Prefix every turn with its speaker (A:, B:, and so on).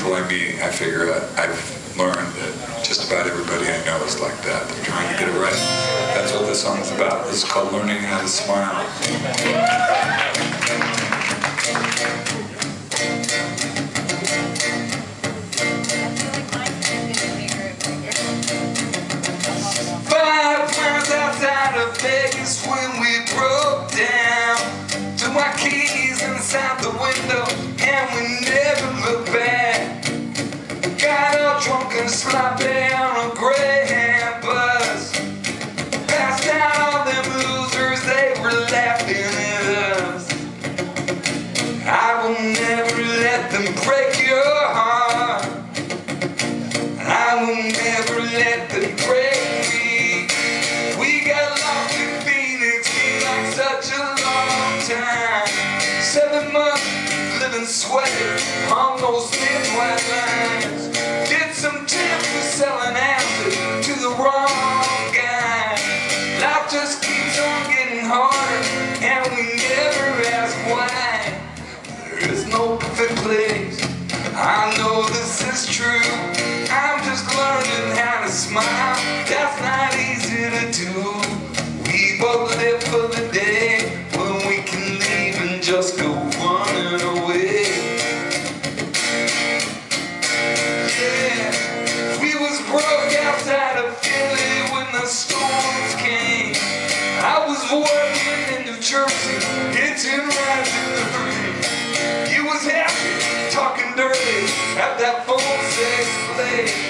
A: people I meet, I figure I've learned that just about everybody I know is like that. They're trying to get it right. That's what this song's about. This is called Learning How to Smile. 5 miles outside of Vegas when we broke down. Threw my keys inside the window and we never looked back. Got all drunk and sloppy on a Greyhound bus. Passed out all them losers, they were laughing at us. I will never let them break your heart. I will never let them break me. We got lost in Phoenix, seemed like such a long time. 7 months living sweaty on those midwest lines. Did some temps for selling ounces to the wrong guy. Life just keeps on getting harder and we never ask why. There is no perfect place, I know this is true. I'm just learning how to smile, that's not easy to do. We both live for the day when we can leave and just go running away. Yeah, we was broke outside of Philly when the storms came. I was working in New Jersey, hitching rides in the rain. You was happy, talking dirty at that phone sex play.